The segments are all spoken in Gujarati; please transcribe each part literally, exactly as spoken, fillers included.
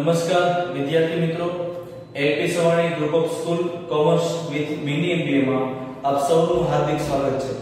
નમસ્કાર વિદ્યાર્થી મિત્રો, LP Savani group of school commerce with mini MBA માં આપ સૌનું હાર્દિક સ્વાગત છે।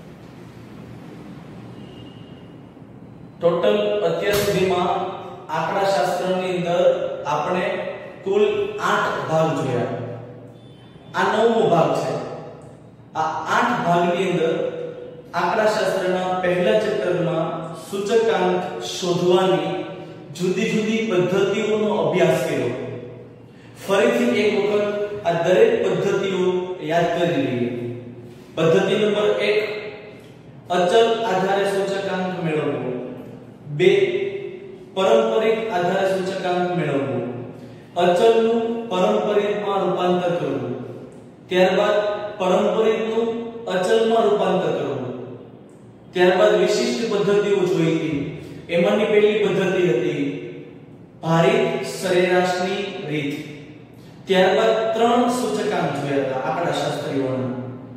ટોટલ અત્યાર સુધીમાં આંકડાશાસ્ત્રની અંદર આપણે કુલ આઠ ભાગ જોયા। આ નવમો ભાગ છે। આ આઠ ભાગની અંદર આંકડાશાસ્ત્રના પહેલા ચેપ્ટરમાં સૂચકાંક શોધવાની જુદી જુદી પદ્ધતિઓનો અભ્યાસ કર્યો। ફરીથી એક વખત આ દરેક પદ્ધતિઓ યાદ કરી લઈએ। પદ્ધતિ નંબર એક, અચલ આધારે સૂચકાંક મેળવવો। બે, પારંપરિક આધારે સૂચકાંક મેળવવો। અચલનું પારંપરિકમાં રૂપાંતર કરવું। ત્યારબાદ પારંપરિકનું અચલમાં રૂપાંતર કરવું। ત્યારબાદ વિશિષ્ટ પદ્ધતિઓ જોઈ હતી। એમાંની પહેલી પદ્ધતિ હતી ભારિત સરેરાશની રીત। ત્યારબાદ ત્રણ સૂચકાંક જોયા હતા આંકડાશાસ્ત્રીઓના,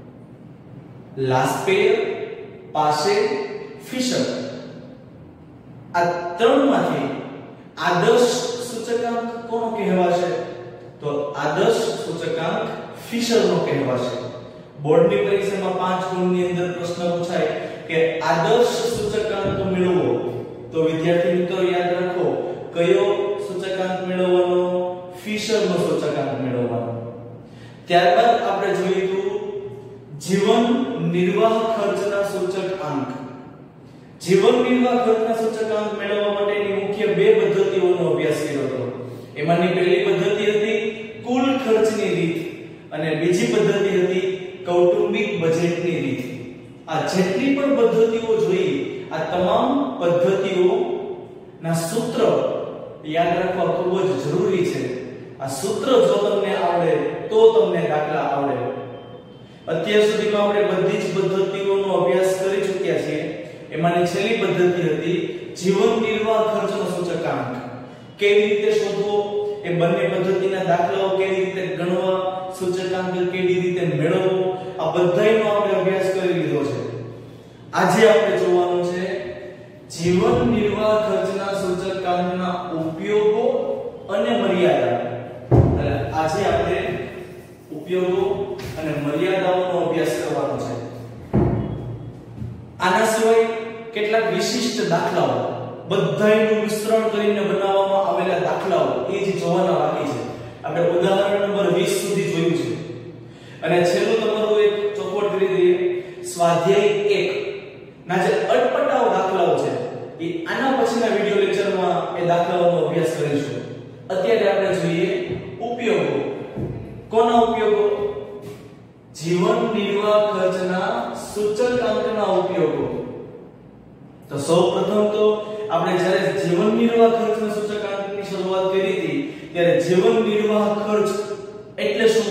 લાસ્પેર, પાસે, ફિશર। આ ત્રણમાંથી આદર્શ સૂચકાંક કોનો કહેવાશે? તો આદર્શ સૂચકાંક ફિશરનો કહેવાશે। બોર્ડની પરીક્ષામાં પાંચ ગુણની અંદર પ્રશ્ન પૂછાય કે આદર્શ સૂચકાંક મેળવવો, તો વિદ્યાર્થી મિત્રો યાદ રાખો કયો સૂચકાંક મેળવવાનો? ફિશરનો સૂચકાંક મેળવવાનો। ત્યારબાદ આપણે જોઈશું જીવન નિર્વાહ ખર્ચના સૂચકાંક। જીવન નિર્વાહ ખર્ચના સૂચકાંક મેળવવા માટેની મુખ્ય બે પદ્ધતિઓનો અભ્યાસ કર્યો હતો। એમાંની પહેલી પદ્ધતિ હતી કુલ ખર્ચની રીત અને બીજી પદ્ધતિ હતી કૌટુંબિક બજેટની રીત। આ જેટલી પણ પદ્ધતિઓ જોઈ, આ તમામ પદ્ધતિઓ ના સૂત્ર યાદ રાખવા ખૂબ જ જરૂરી છે। આ સૂત્ર જો તમને આવડે તો તમને દાખલા આવડે। અત્યાર સુધીમાં આપણે બધી જ પદ્ધતિઓનો અભ્યાસ કરી ચૂક્યા છીએ। એમાંની છેલ્લી પદ્ધતિ હતી જીવન નિર્વાહ ખર્ચનો સૂચકાંક। કેવી રીતે શોધવો, એ બંને પદ્ધતિના દાખલાઓ કેવી રીતે ગણવા, સૂચકાંક કેવી રીતે મેળવવો, આ બધાયનો આપણે અભ્યાસ કરી લીધો છે। આજે આપણે જોવાનું છે જીવન નિર્વાહ ખર્ચના સૂચકાંકના ઉપયોગો અને મર્યાદા। એટલે આજે આપણે ઉપયોગો અને મર્યાદાઓનો અભ્યાસ કરવાનો છે। આના સિવાય કેટલાક વિશિષ્ટ દાખલાઓ, બધાયનું મિશ્રણ કરીને બનાવવામાં આવેલા દાખલાઓ એ જ જોવાના બાકી છે। આપણે ઉદાહરણ નંબર વીસ સુધી જોયું છે અને છેલ્લું તમારું એક ચોખવટ કરી દઈએ, સ્વાધ્યાય એક ના જે અટપટાઓ દાખલાઓ છે એ આના પછીના વિડિયો લેક્ચરમાં એ દાખલાઓનો અભ્યાસ કરીશું। અત્યારે આપણે જોઈએ ઉપયોગો। કોના ઉપયોગો? જીવન નિર્વાહ ખર્ચના સૂચકાંકના ઉપયોગો। તો સૌપ્રથમ તો આપણે જ્યારે જીવન નિર્વાહ ખર્ચના સૂચકાંકની શરૂઆત કરી હતી ત્યારે જીવન નિર્વાહ ખર્ચ એટલે શું?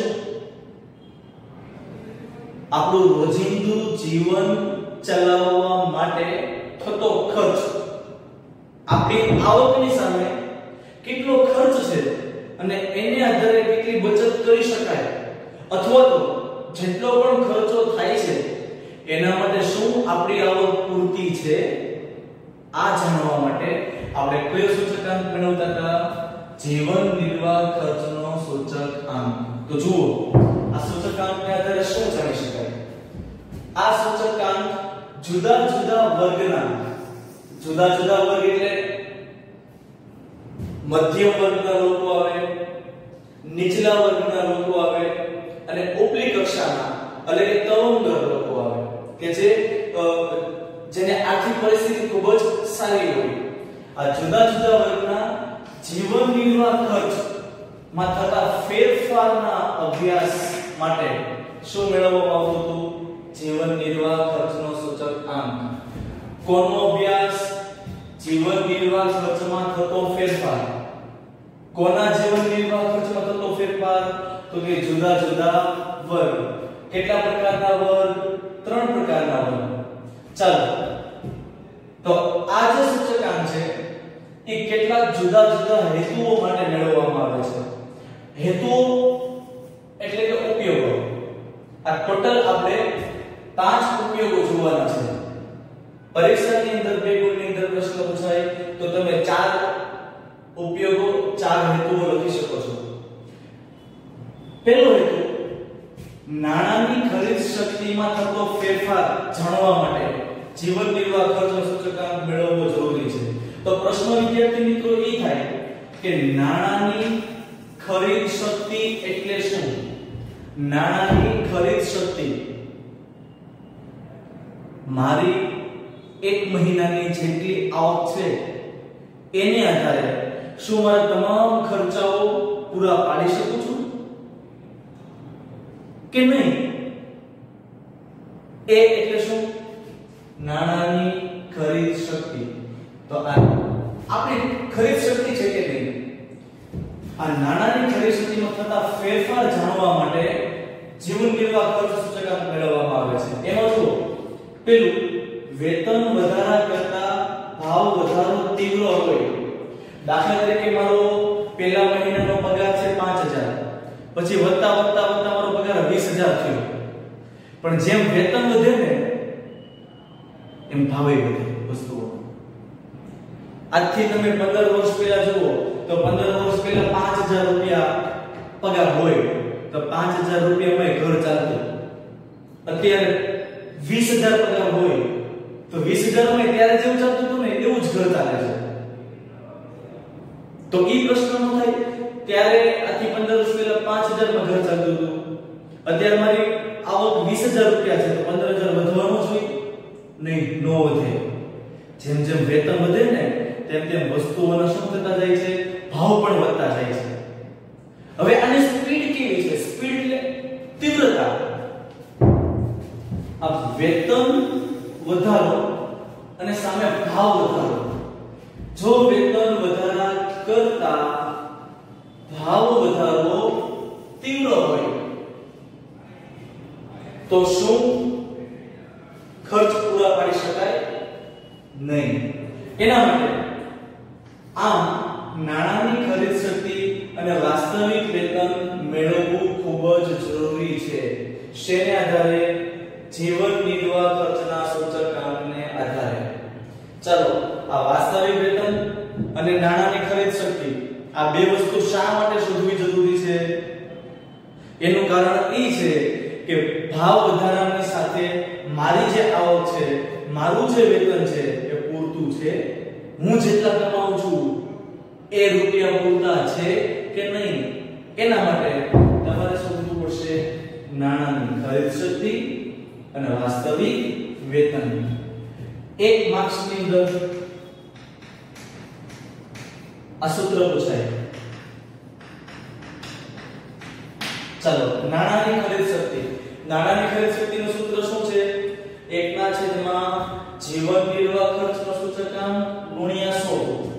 આપણું રોજિંદુ જીવન ચલાવવા માટે થતો ખર્ચ, આપણી આવકની સામે કેટલો ખર્ચ છે અને એને આધારે કેટલી બચત કરી શકાય, અથવા તો જેટલો પણ ખર્ચો થાય છે એના માટે શું આપણી આવક પૂરતી છે, આ જાણવા માટે આપણે કયો સૂચકાંક મેળવતા હતા? જીવન નિર્વાહ ખર્ચનો સૂચકાંક। તો જુઓ આ સૂચકાંકને આધારે શું જાણી શકાય? આ સૂચકાંક જુદા જુદા વર્ગના, જુદા જુદા વર્ગ એટલે મધ્યમ વર્ગના લોકો આવે, નીચલા વર્ગના લોકો આવે અને ઉપલી કક્ષાના એટલે કે તવંગર લોકો આવે કે જે જેને આર્થિક પરિસ્થિતિ ખૂબ જ સારી હોય। આ જુદા જુદા વર્ગના જીવન નિર્વાહ ખર્ચ માં થતા ફેરફારના અભ્યાસ માટે શું મેળવવામાં આવતું હતું? જીવન નિર્વાહ ખર્ચનો સૂચકાંક। કોનો અભ્યાસ? જીવન નિર્વાહ ખર્ચમાં થતો ફેરફાર। કોના જીવન નિર્વાહ ખર્ચમાં થતો ફેરફાર? તો કે જુદા જુદા વર્ગ। કેટલા પ્રકારના વર્ગ? ત્રણ પ્રકારના વર્ગ। ચાલો તો આ જે સૂચકાંક છે એ કેટલાક જુદા જુદા હેતુઓ માટે મેળવવામાં આવે છે। હેતુઓ એટલે કે ઉપયોગો। આ ટોટલ આપણે પાંચ ઉપયોગો જોવાના છે। પરીક્ષાની અંદર બે ગુણની અંદર પ્રશ્ન પૂછાય તો તમે ચાર ઉપયોગો, ચાર પહેલો હેતુ નાણાંની ખરીદ શક્તિમાં થતો ફેરફાર જાણવા માટે જીવન નિર્વાહ ખર્ચનો સૂચકાંક મેળવવો જરૂરી છે. તો પ્રશ્ન વિદ્યાર્થી મિત્રો એ થાય કે નાણાંની ખરીદ શક્તિ એટલે શું? નાણાંની ખરીદ શક્તિ મારી એક મહિનાની જેટલી આવક છે એને આધારે શું મારા તમામ ખર્ચાઓ પૂરા પાડી શકું છું કે નહીં? એ એટલે શું? નાણાંની ખરીદ શક્તિ. તો આ આપણી ખરીદ શક્તિ છે કે નહીં? આ નાણાંની ખરીદ શક્તિમાં થતા ફેરફાર જાણવા માટે જીવન નિર્વાહ ખર્ચ સૂચકાંક મેળવવામાં આવે છે. એમાં જો પેલું વેતન વધારા કરતા ભાવ વધારો તીવ્ર હોય. દાખલા તરીકે મારો પહેલા મહિનાનો પગાર છે પાંચ હજાર, પછી વધતા વધતા વધતા મારો પગાર વીસ હજાર થયો, પણ જેમ વેતન વધે ને એમ ભાવે વધે વસ્તુઓ. આજથી તમે પંદર વર્ષ પહેલા જુઓ તો પંદર વર્ષ પહેલા પાંચ હજાર રૂપિયા પગાર હોય તો પાંચ હજાર રૂપિયામાં ઘર ચાલતું. અત્યારે વીસ હજાર પગાર હોય તો વીસ હજાર માં ત્યારે જેવું ચાલતું હતું ને એવું જ ઘર ચાલે છે. તો ઈ પ્રશ્ન નો થાય ત્યારે આથી પંદર વર્ષ પહેલા પાંચ હજાર માં ઘર ચાલતું હતું, અત્યારે મારી આવક વીસ હજાર રૂપિયા છે તો પંદર હજાર વધવાનું જોઈએ નહીં? નો વધે. જેમ જેમ વેતન વધે ને તેમ તેમ વસ્તુઓના શું થતા જાય છે? ભાવ પણ વધતા જાય છે. હવે આની સ્પીડ કેવી છે? સ્પીડ એટલે તીવ્રતા. આ વેતન વધારો અને સામે ભાવ વધારો. જો વેતન વધારા કરતા ભાવ વધારો તીવ્ર હોય તો શું ખર્ચ પૂરા પાડી શકાય નહીં? એના માટે આમ નાણાંની ખરીદ શક્તિ અને વાસ્તવિક વેતન મેળવવું ખૂબ જ જરૂરી છે. શેને આધારે? જીવન નિર્વાહ ખર્ચના સૂચકાંકને આધારે. ચાલો આ વાસ્તવિક વેતન અને નાણાંની ખરીદ શક્તિ આ બે વસ્તુ શા માટે શોધવી જરૂરી છે? એનું કારણ એ છે કે ભાવ વધારાની સાથે મારી જે આવક છે, મારું જે વેતન છે એ પૂરતું છે? હું જેટલા કમાઉં છું એ રૂપિયા પૂરતા છે કે નહીં? એના માટે તમારે શોધવું પડશે નાણાંની ખરીદ શક્તિ અને વાસ્તવિક વેતન. એક માર્ક્સ ની અંદર આ સૂત્ર પૂછાય. ચાલો નાણાંની ખરીદ શક્તિ. નાણાંની ખરીદ શક્તિનું સૂત્ર શું છે? એક ના છેદમાં જીવન નિર્વાહ ખર્ચનો સૂચકાંક ગુણ્યા સો.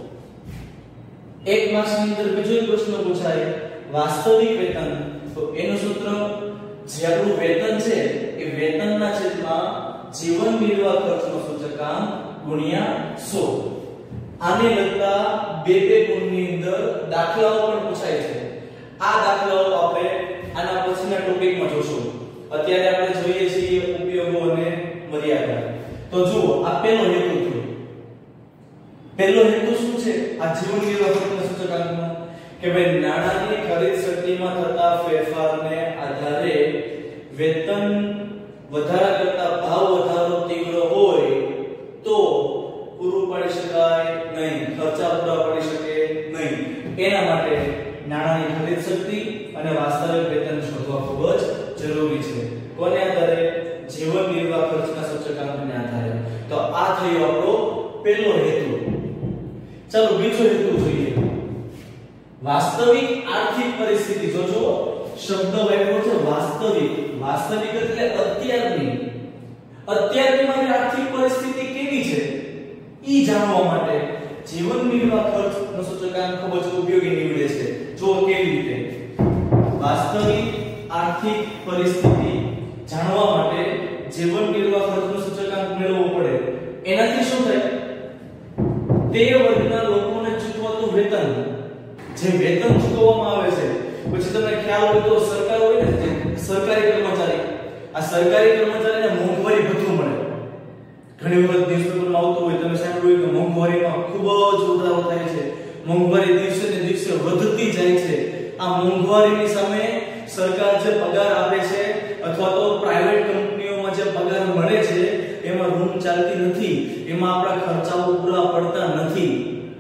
એક માર્ક્સ ની અંદર બીજો એક પ્રશ્ન પૂછાય વાસ્તવિક વેતન. તો એનું સૂત્ર જેટલું વેતન છે એ વેતનના છેદમાં જીવન નિર્વાહ ખર્ચનો સૂચકાંક ગુણ્યા સો. આને લગતા બે બે ગુણની અંદર દાખલાઓ પણ પૂછાય છે. આ દાખલાઓ આપણે આના પછીના ટોપિકમાં જોશું. અત્યારે આપણે જોઈએ છીએ ઉપયોગો અને મર્યાદા. તો જુઓ આ પહેલો હેતુ થયો. પહેલો હેતુ શું છે આ જીવન નિર્વાહ ખર્ચના સૂચકાંકનો? કે ભાઈ નાણાંની ખરીદ શક્તિમાં થતા ફેરફારને આધારે વેતન વધારા કરતા ભાવ વધારો તીવ્ર હોય તો પૂરું પાડી શકાય નહીં, ખર્ચા પૂરા પાડી શકે નહીં. એના માટે નાણાંની ખરીદ શક્તિ અને વાસ્તવિક વેતન શોધવા ખૂબ જ જરૂરી છે. કોને આધારે? જીવન નિર્વાહ ખર્ચના સૂચકાંકને આધારે. તો આ થયો આપણો પહેલો હેતુ. ચાલો બીજો હેતુ જોઈએ. વાસ્તવિક આર્થિક પરિસ્થિતિ. જોજો શબ્દ વાપર્યો છે વાસ્તવિક. વાસ્તવિક એટલે અત્યારની. અત્યારની મારી આર્થિક પરિસ્થિતિ કેવી છે ઈ જાણવા માટે જીવન નિર્વાહ ખર્ચનો સૂચકાંક ખૂબ જ ઉપયોગી નીવડે છે. જો કેવી રીતે? વાસ્તવિક આર્થિક પરિસ્થિતિ જાણવા માટે જીવન નિર્વાહ ખર્ચનો સૂચકાંક મેળવવો પડે. એનાથી શું થાય? તે વર્ગના લોકોને ચૂકવાતું વેતન, જે વેતન ચૂકવવામાં આવે છે, પછી તમને ખ્યાલ હોય તો સરકાર હોય ને, સરકારી કર્મચારી, આ સરકારી કર્મચારીને મોંઘવારી ભથ્થું મળે. ઘણી વખત ન્યૂઝપેપરમાં આવતું હોય, તમે સાંભળ્યું કે મોંઘવારીમાં ખૂબ જ વધારો થાય છે, મોંઘવારી દિવસે ને દિવસે વધતી જાય છે. આ મોંઘવારીની સામે સરકાર જે પગાર આપે છે અથવા તો પ્રાઇવેટ કંપનીઓમાં જે પગાર મળે છે એમાં રૂમ ચાલતી નથી, એમાં આપણા ખર્ચાઓ પૂરા પડતા નથી.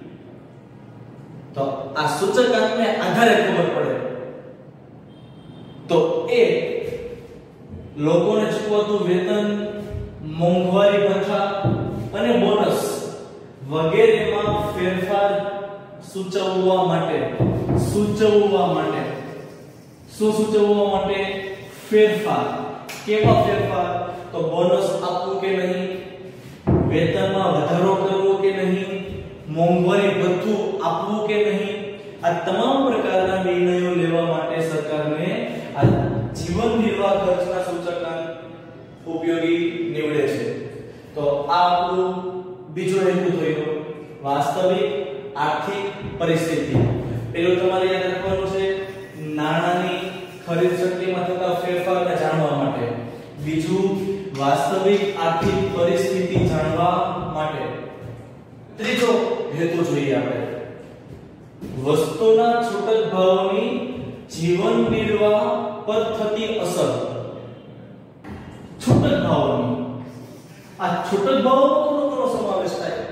તો આ સૂચકાંકને આધારે ખબર પડે તો એ લોકોને ચૂકવતું વેતન, મોંઘવારી ભથ્થા અને બોનસ વગેરેમાં ફેરફાર સૂચવવા માટે સૂચવવા માટે શું સૂચવવા માટે ફેરફાર. કેવા ફેરફાર? તો બોનસ આપવું કે નહીં, વેતનમાં વધારો કરવો કે નહીં, મોંઘવારી ભથ્થું આપવું કે નહીં, આ તમામ પ્રકારના નિર્ણયો લેવા માટે સરકારને આ જીવન નિર્વાહ ખર્ચના સૂચકાંક ઉપયોગી નીવડે છે. તો આ આપણું બીજો હેતુ થયો વાસ્તવિક આર્થિક પરિસ્થિતિ. પેલું તમારે યાદ રાખવાનું છે નાણાંની ખરીદ શક્તિમાં થતા ફેરફારને જાણવા માટે, બીજું વાસ્તવિક આર્થિક પરિસ્થિતિ જાણવા માટે. ત્રીજો હેતુ જોઈએ આપણે વસ્તુના છૂટક ભાવની જીવન નિર્વાહ પર થતી અસર. છૂટક ભાવની આ છૂટક ભાવનો કોનો કોનો સમાવેશ થાય?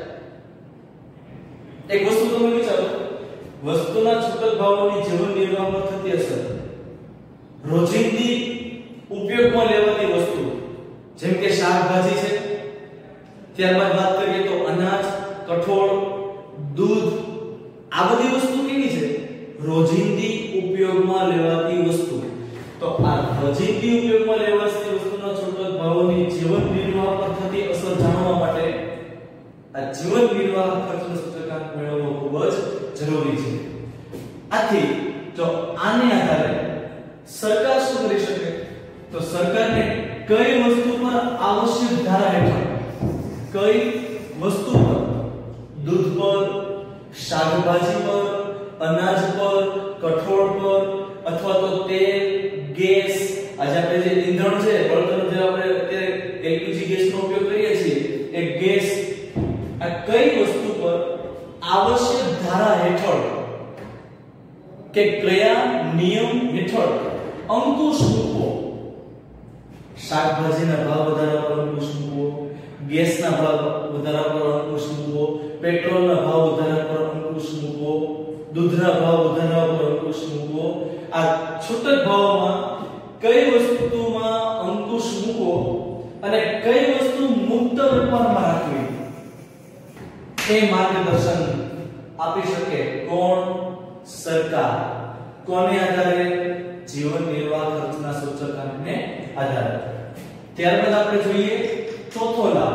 એક વસ્તુ તમે વિચારો, વસ્તુના છૂટક ભાવોની જીવન નિર્વાહ પર થતી અસર. રોજિંદી ઉપયોગમાં લેવાતી વસ્તુ જેમ કે શાકભાજી છે, ત્યારબાદ વાત કરીએ તો અનાજ, કઠોળ, દૂધ, આ બધી વસ્તુ કેવી છે? રોજિંદી ઉપયોગમાં લેવાતી વસ્તુ. તો આ રોજિંદી ઉપયોગમાં લેવાતી વસ્તુના છૂટક ભાવોની જીવન નિર્વાહ પર થતી અસર જાણવા માટે આ જીવન નિર્વાહ ખર્ચનો સૂચકાંક મેળવવો ખૂબ જ જરૂરી છે. આથી જો આને આધારે સરકાર શું કરી શકે? તો સરકારને કઈ વસ્તુ પર આવશ્યક ધારા હેઠળ, કઈ વસ્તુ પર, દૂધ પર, શાકભાજી પર, અનાજ પર, કઠોળ પર અથવા તો તેલ, ગેસ, આજે આપણે જે ઈંધણ છે, બળતણ જે આપણે અત્યારે એલપીજી ગેસનો ઉપયોગ કરીએ છીએ, એ ગેસ, આ કઈ વસ્તુ પર આવશ્યક ધારા હેઠળ કે કયા નિયમ હેઠળ અંકુશ મૂકવો? શાકભાજીના ભાવ વધારા પર અંકુશ મૂકવો, ગેસના ભાવ વધારા પર અંકુશ મૂકવો, પેટ્રોલના ભાવ વધારા પર અંકુશ મૂકવો, દૂધના ભાવ વધારા પર અંકુશ મૂકવો. આ છૂટક ભાવમાં કઈ વસ્તુમાં અંકુશ મૂકવો અને કઈ વસ્તુ મુક્ત વેપારમાં રાખવી એ માર્ગદર્શન આપી શકે કોણ? સરકાર. કોને આધારે? જીવન નિર્વાહ ખર્ચના સૂચકાંકને આધારે. ત્યારબાદ આપણે જોઈએ ચોથો લાભ,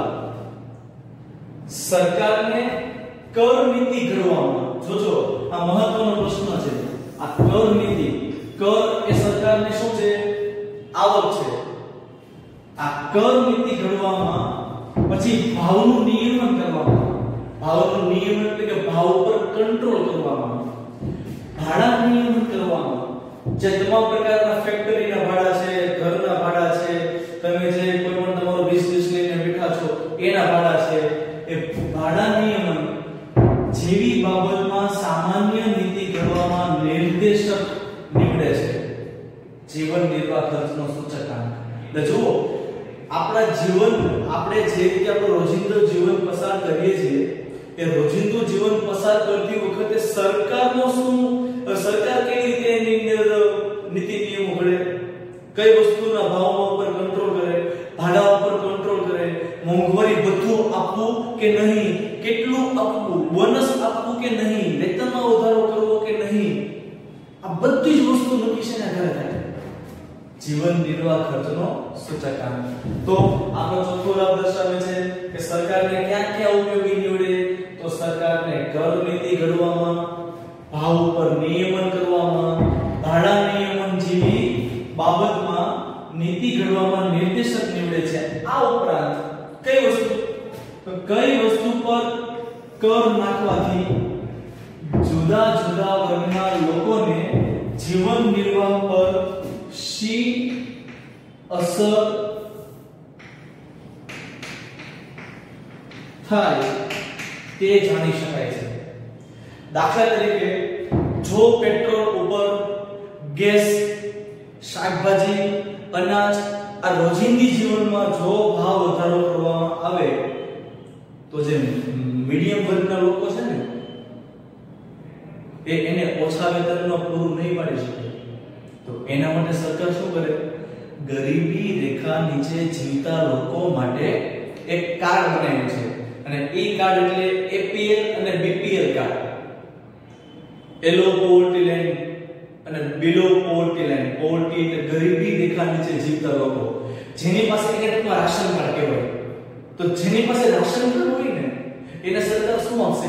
સરકારને કર નીતિ ઘડવામાં. જોજો આ મહત્વનો પ્રશ્ન છે. આ કર નીતિ, કર એ સરકારને શું છે? આવક છે. આ કર નીતિ ઘડવામાં, પછી ભાવનું નિયમન કરવામાં, ભાવનું નિયમન એટલે કે ભાવ પર કંટ્રોલ કરવામાં, ભાડા નિયમન કરવામાં, જે તમામ પ્રકારના ફેક્ટરીના ભાડા છે, ઘરના ભાડા છે, તમે જે કોઈ પણ તમારો બિઝનેસ લઈને બેઠા છો એના ભાડા છે, એ ભાડા નિયમન જેવી બાબતમાં સામાન્ય નીતિ ઘડવામાં નિર્દેશક નીવડે છે જીવન નિર્વાહ ખર્ચનો સૂચકાંક. એટલે જુઓ, આપણા જીવન, આપણે જે રીતે આપણું રોજિંદુ જીવન પસાર કરીએ છીએ, એ રોજિંદુ જીવન પસાર કરતી વખતે સરકારનો શું, સરકાર કેવી રીતે એની નીતિ નિયમો ઘડે, કઈ વસ્તુના ભાવમાં ઉપર કંટ્રોલ કરે, ભાડા ઉપર કંટ્રોલ કરે, મોંઘવારી ભથ્થું આપવું કે નહીં, કેટલું આપવું, બોનસ આપવું કે નહીં, વેતનમાં વધારો કરવો કે નહીં, આ બધી જ વસ્તુ નક્કી છે ને આધારે થાય જીવન નિર્વાહ ખર્ચનો સૂચકાંક. તો આપણો ચોથો લાભ દર્શાવે છે કે સરકારને ક્યાં ક્યાં ઉપયોગી નીવડે? તો સરકારને કર નીતિ ઘડવામાં, ભાવ ઉપર નિયમન કરવામાં, ભાડા નિયમન જેવી બાબતમાં નીતિ ઘડવામાં નિર્દેશક નીવડે છે. આ ઉપરાંત કઈ વસ્તુ, તો કઈ વસ્તુ પર કર નાખવાથી જુદા જુદા વર્ગના લોકોને જીવન નિર્વાહ પર શી અસર થાય તે જાણી શકાય છે. દાખલા તરીકે જો પેટ્રોલ ઉપર, ગેસ, શાકભાજી, અનાજ આ રોજિંદી જીવનમાં જો ભાવ વધારો કરવામાં આવે તો જે મીડિયમ વર્ગના લોકો છે ને એ એને ઓછા વેતનમાં પૂરું નહીં પાડી શકે. તો એના માટે સરકાર શું કરે? ગરીબી રેખા નીચે જીવતા લોકો માટે એક કાર્ડ બનાવ્યું છે અને એ કાર્ડ એટલે એપીએલ અને BPL card. Above poverty line અને બિલો પોવર્ટી લાઈન. પોવર્ટી એટલે ગરીબી રેખા નીચે જીવતા લોકો જેની પાસે એક ટકમાં રાશન કાર્ડ કહેવાય. તો જેની પાસે રાશન કાર્ડ હોય ને એને સરકાર શું આપશે?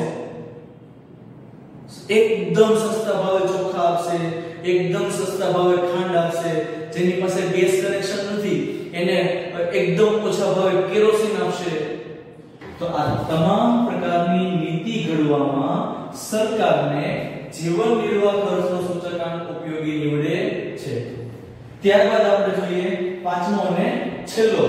એકદમ સસ્તા ભાવે ચોખા આપશે, એકદમ સસ્તા ભાવે ખાંડ આપશે. જેની પાસે ગેસ કનેક્શન નથી એને એકદમ ઓછા ભાવે કેરોસીન આપશે. તો આ તમામ પ્રકારની નીતિ ઘડવામાં સરકારને જીવન નિર્વાહ ખર્ચનો સૂચકાંક ઉપયોગી નીવડે છે. ત્યારબાદ આપણે જોઈએ પાંચમો અને છેલ્લો,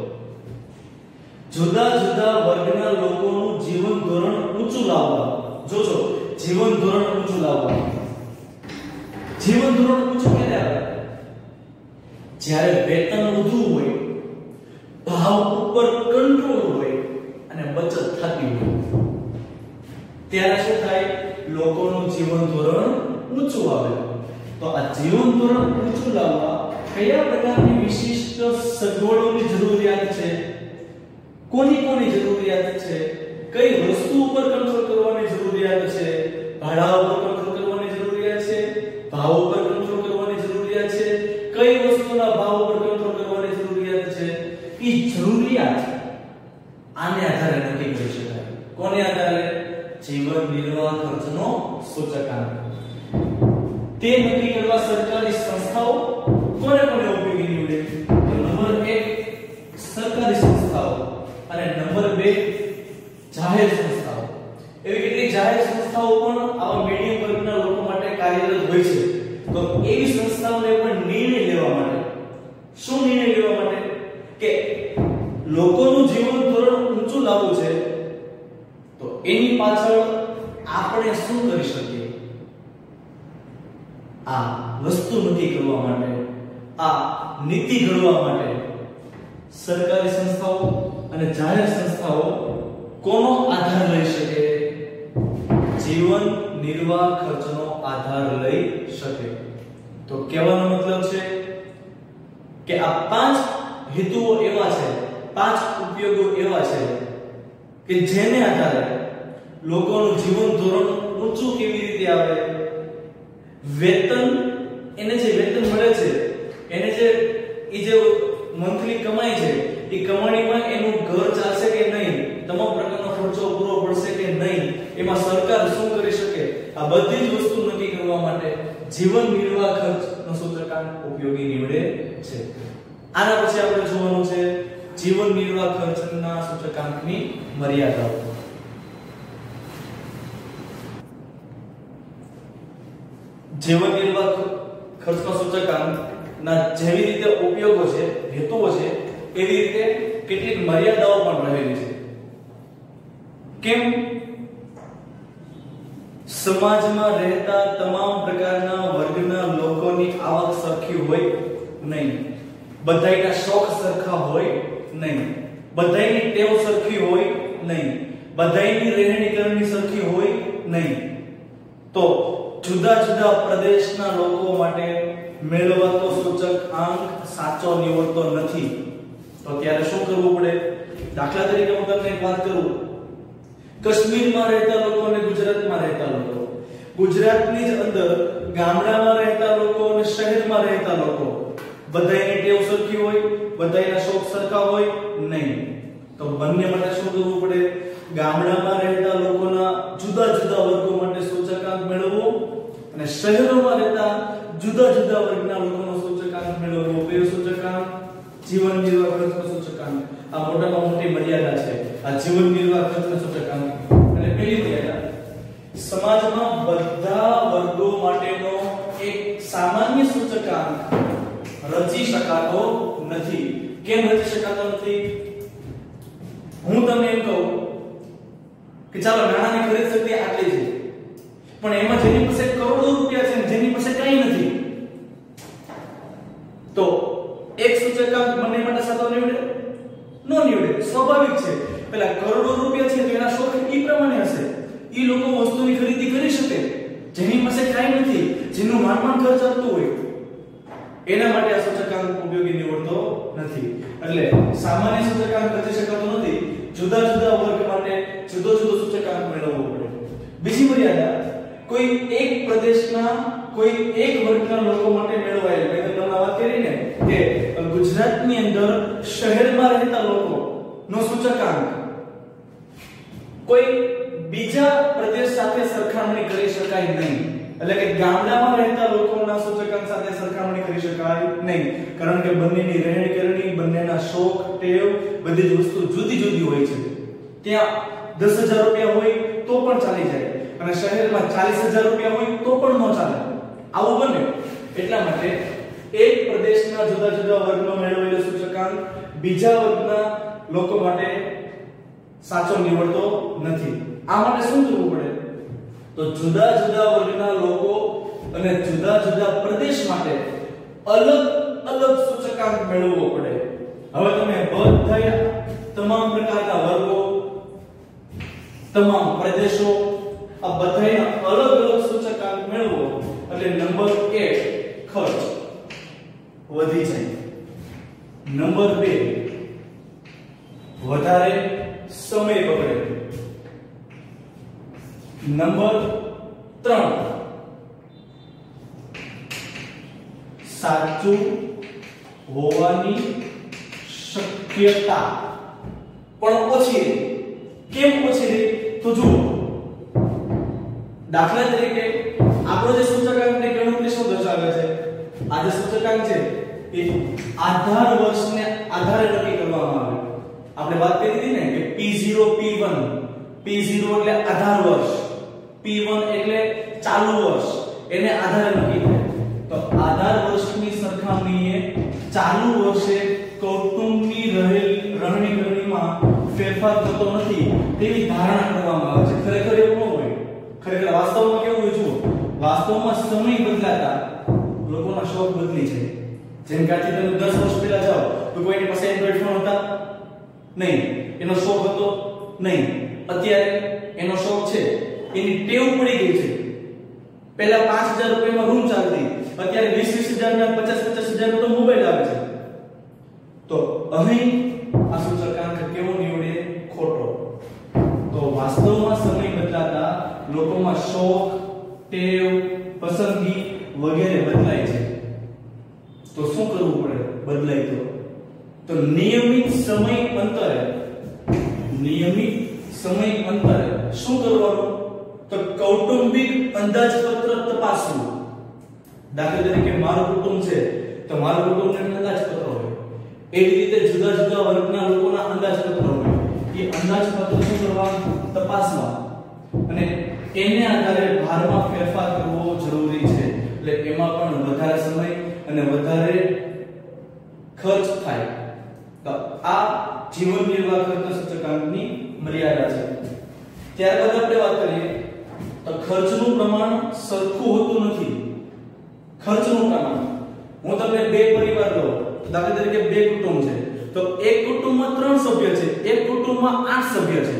જુદા જુદા વર્ગના લોકોનું જીવન ધોરણ ઊંચું લાવવા. જોજો, જીવન ધોરણ ઊંચું લાવવા. જીવન ધોરણ ઊંચું ક્યારે આવે? જ્યારે વેતન વધુ હોય, ભાવ ઉપર કંટ્રોલ હોય અને બચત થતી હોય ત્યારે શું થાય? લોકોનું જીવન ધોરણ ઊંચું આવે. તો આ જીવન ધોરણ ઊંચું લાવવા કયા પ્રકારની વિશિષ્ટ સગવડોની જરૂરિયાત છે? કોની કોની જરૂરિયાત છે? કઈ વસ્તુ ઉપર કંટ્રોલ કરવાની જરૂરિયાત છે? ભાડા ઉપર કંટ્રોલ કરવાની જરૂરિયાત છે? ભાવ ઉપર કંટ્રોલ કરવાની જરૂરિયાત છે? કઈ વસ્તુના ભાવ ઉપર કંટ્રોલ કરવાની જરૂરિયાત છે? એ જરૂરિયાત આને આધારે નક્કી કરી શકાય. કોને આધારે? જીવન નિર્વાહ ખર્ચનો સૂચકાંક. તે નક્કી કરવા સરકારી સંસ્થાઓ કોને કોને ઉપયોગી નીવડે? તો નંબર એક સરકારી સંસ્થાઓ અને નંબર બે જાહેર સંસ્થાઓ. એવી કેટલીક જાહેર સંસ્થાઓ પણ આવા મીડિયમ વર્ગના લોકો માટે કાર્યરત હોય છે. તો એવી સંસ્થાઓને પણ નિર્ણય લેવા માટે, શું નિર્ણય લેવા માટે? કે લોકોનું જીવન ધોરણ ઊંચું લાવવું છે તો એની પાછળ આપણે શું કરી શકીએ? આ વસ્તુ નક્કી કરવા માટે, આ નીતિ ઘડવા માટે સરકારી સંસ્થાઓ અને જાહેર સંસ્થાઓ કોનો આધાર લઈ શકે? જીવન નિર્વાહ ખર્ચનો આધાર લઈ શકે. તો કહેવાનો મતલબ છે કે આ પાંચ હેતુઓ એવા છે, પાંચ ઉપયોગો એવા છે કે જેને આધારે લોકોનું જીવન ધોરણ ઊંચું કેવી રીતે આવે? વેતન, એને જે વેતન મળે છે, એને જે એ જે મંથલી કમાઈ છે, એ કમાણીમાં એનું ઘર ચાલશે કે નહીં, તમામ પ્રકારનો ખર્ચો પૂરો પડશે કે નહીં, એમાં સરકાર શું કરી શકે? આ બધી જ વસ્તુ નક્કી કરવા માટે જીવન નિર્વાહ ખર્ચનો સૂચકાંક ઉપયોગી નીવડે છે. આના પછી આપણે જોવાનું છે જીવન નિર્વાહ ખર્ચના સૂચકાંકની મર્યાદાઓ. જીવન નિર્વાહ ખર્ચનો સૂચકાંકના જેવી રીતે ઉપયોગો છે, હેતુઓ છે, એવી રીતે કેટલીક મર્યાદાઓ પણ રહેલી છે. કેમ? સમાજમાં રહેતા તમામ પ્રકારના વર્ગના લોકોની આવક સરખી હોય નહીં, બધાયના શોખ સરખા હોય નહીં, બધાયની ટેવ સરખી હોય નહીં, બધાયની રહેણી કરણી સરખી હોય નહીં. તો જુદા જુદા પ્રદેશના લોકો માટે મેળવાતો સૂચકાંક સાચો નીવડતો નથી. તો ત્યારે શું કરવું પડે? દાખલા તરીકે હું તમને એક વાત કરું. કાશ્મીરમાં રહેતા લોકો અને ગુજરાતમાં રહેતા લોકો, ગુજરાતની જ અંદર ગામડામાં રહેતા લોકો અને શહેરમાં રહેતા લોકો, બધાયની ટેવ સરખી હોય, બધાયના શોખ સરખા હોય નહીં. તો બંને માટે શું કરવું પડે? ગામડામાં રહેતા લોકોના જુદા જુદા વર્ગો માટે સૂચકાંક મેળવવો અને શહેરોમાં રહેતા જુદા જુદા વર્ગના લોકોનો સૂચકાંક મેળવવો. કયો સૂચકાંક? જીવન નિર્વાહ ખર્ચનો સૂચકાંક. આ મોટામાં મોટી મર્યાદા છે આ જીવન નિર્વાહ ખર્ચનો સૂચકાંક. અને પહેલી મર્યાદા, સમાજમાં બધા વર્ગો માટેનો એક સામાન્ય સૂચકાંક રચી શકાતો નથી. કેમ રચી શકાતો નથી? હું તમને એમ કહું કે ચાલો નાણાંની ખરીદ શક્તિ આટલી છે, પણ એમાં જેની પાસે કરોડો રૂપિયા છે, જેની પાસે કંઈ નથી, તો એક સૂચકાંક બંને માટે સાચો નીવડે? નો નીવડે. સ્વાભાવિક છે. પેલા કરોડો રૂપિયા છે તો એના શોખ ઈ પ્રમાણે હશે. ઈ લોકો વસ્તુની ખરીદી કરી શકે જેની પાસે કાંઈ નથી, જેનું માંડ ઘર ચાલતું હોય, એના માટે આ સૂચકાંક ઉપયોગી નીવડતો નથી. એટલે સામાન્ય સૂચકાંક રચી શકાતો નથી. જુદા જુદા વર્ગ માટે જુદો જુદો સૂચકાંક મેળવવો પડે. બીજી મર્યાદા, કોઈ એક પ્રદેશના કોઈ એક વર્ગના લોકો માટે મેળવાયેલ, મેં તમને વાત કરી ને કે ગુજરાતની અંદર શહેરમાં રહેતા લોકો નો સૂચકાંક કોઈ બીજા પ્રદેશ સાથે સરખામણી કરી શકાય નહીં. એટલે કે ગામડામાં રહેતા લોકોના સૂચકાંક સાથે સરખામણી કરી શકાય નહીં, કારણ કે બંનેની રહેણી કરણી, બંનેના શોખ, ટેવ, બધી જ વસ્તુ જુદી જુદી હોય છે. ત્યાં દસ હજાર રૂપિયા હોય તો પણ ચાલી જાય અને શહેરમાં ચાલીસ હજાર રૂપિયા હોય તો પણ ન ચાલે. આવું બને. એટલા માટે એક પ્રદેશના જુદા જુદા વર્ગનો મેળવેલો સૂચકાંક બીજા વર્ગના લોકો માટે સાચો નીવડતો નથી. આ માટે શું કરવું પડે? તો જુદા જુદા વર્ગના લોકો અને જુદા જુદા પ્રદેશ માટે અલગ અલગ સૂચકાંક મેળવવો પડે. હવે તમે બધા તમામ પ્રકારના વર્ગો, તમામ પ્રદેશો, આ બધાના અલગ અલગ સૂચકાંક મેળવો એટલે નંબર એક ખર્ચ વધી જાય. નંબર બે વધારે સમય બગડે. નંબર ત્રણ સાચું હોવાની શક્યતા પણ ઓછી રહે. કેમ ઓછી રહે? તો જુઓ, દાખલા તરીકે આપણો જે સૂચકાંકની ગણતરી શું દર્શાવે છે? આ જે સૂચકાંક છે એ આધાર વર્ષને આધારે નક્કી કરવામાં આવે. આપણે વાત કરી હતી ને કે P zero P one, P zero એટલે આધાર વર્ષ, P one એટલે ચાલુ વર્ષ, એને આધારે નક્કી થાય. તો આધાર વર્ષની સરખામણીએ ચાલુ વર્ષે કૌટુંબની રહેલ રહેણી કરણીમાં ફેરફાર થતો નથી તેવી ધારણા કરવામાં આવે છે. ખરેખર એવું ન હોય. ખરેખર વાસ્તવમાં કેવું હોય? જુઓ, વાસ્તવમાં સમય બદલાતા લોકોના શોખ બદલી છે. જેમ કે આજે તમે દસ વર્ષ પહેલા જાઓ તો કોઈની પાસે એન્ડ્રોઇડ ફોન હતા નહીં, એનો શોખ હતો નહીં. અત્યારે એનો શોખ છે, એની ટેવ પડી ગઈ છે. પહેલા પાંચ હજાર રૂપિયામાં રૂમ ચાલતી, અત્યારે વીસ વીસ હજાર ના પચાસ પચાસ હજાર નો મોબાઈલ આવે છે. તો અહીં આ સૂચકાંક કેવો નીવડે? ખોટો. તો વાસ્તવમાં સમય બદલાતા લોકોમાં શોખ, ટેવ, પસંદગી વગેરે બદલાય છે. તો શું કરવું પડે બદલાય તો? તો નિયમિત સમય અંતરે નિયમિત સમય અંતરે શું કરવાનું? તો કૌટુંબિક અંદાજપત્ર તપાસવું. દાખલા તરીકે મારું કુટુંબ છે તો મારું કુટુંબનું અંદાજપત્ર હોય, એવી રીતે જુદા જુદા વર્ગના લોકોના અંદાજપત્ર હોય. એ અંદાજપત્ર શું કરવા? તપાસવા અને એને આધારે ભારમાં ફેરફાર કરવો જરૂરી છે. એટલે એમાં પણ વધારે સમય અને વધારે ખર્ચ થાય. તો આ જીવન નિર્વાહ ખર્ચ સૂચકાંકની મર્યાદા છે. ત્યારબાદ આપણે વાત કરીએ તો ખર્ચનું પ્રમાણ સરખું હોતું નથી. ખર્ચનું પ્રમાણ, હું તમને બે પરિવાર લઉં, દાખલા તરીકે બે કુટુંબ છે તો એક કુટુંબમાં ત્રણ સભ્ય છે, એક કુટુંબમાં આઠ સભ્ય છે.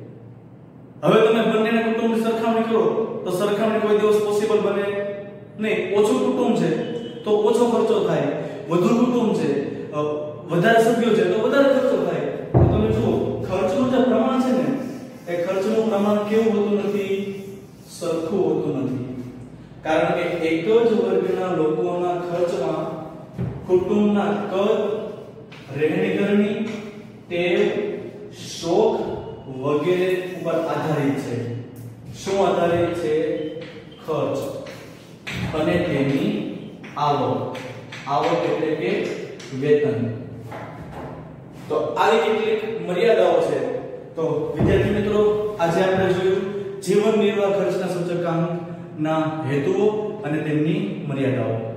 હવે તમે બંનેના કુટુંબની સરખામણી કરો તો સરખામણી કોઈ દિવસ પોસિબલ બને નહીં. ઓછું કુટુંબ છે તો ઓછો ખર્ચો થાય, વધુ કુટુંબ છે, વધારે સભ્યો છે તો વધારે ખર્ચો થાય. તો તમે જુઓ, ખર્ચનું જે પ્રમાણ છે ને એ ખર્ચનું પ્રમાણ કેવું હોતું નથી? સરખું હોતું નથી. કારણ કે એક જ વર્ગના લોકોના ખર્ચમાં કુટુંબના કદ, રહેણી કરણી, ટેવ, શોખ વગેરે ઉપર આધારિત છે. શું આધારિત છે? ખર્ચ અને તેની આવક. આવક એટલે કે વેતન. તો આવી કેટલીક મર્યાદાઓ છે. તો વિદ્યાર્થી મિત્રો, આજે આપણે જોયું જીવન નિર્વાહ ખર્ચના સૂચકાંકના હેતુઓ અને તેમની મર્યાદાઓ.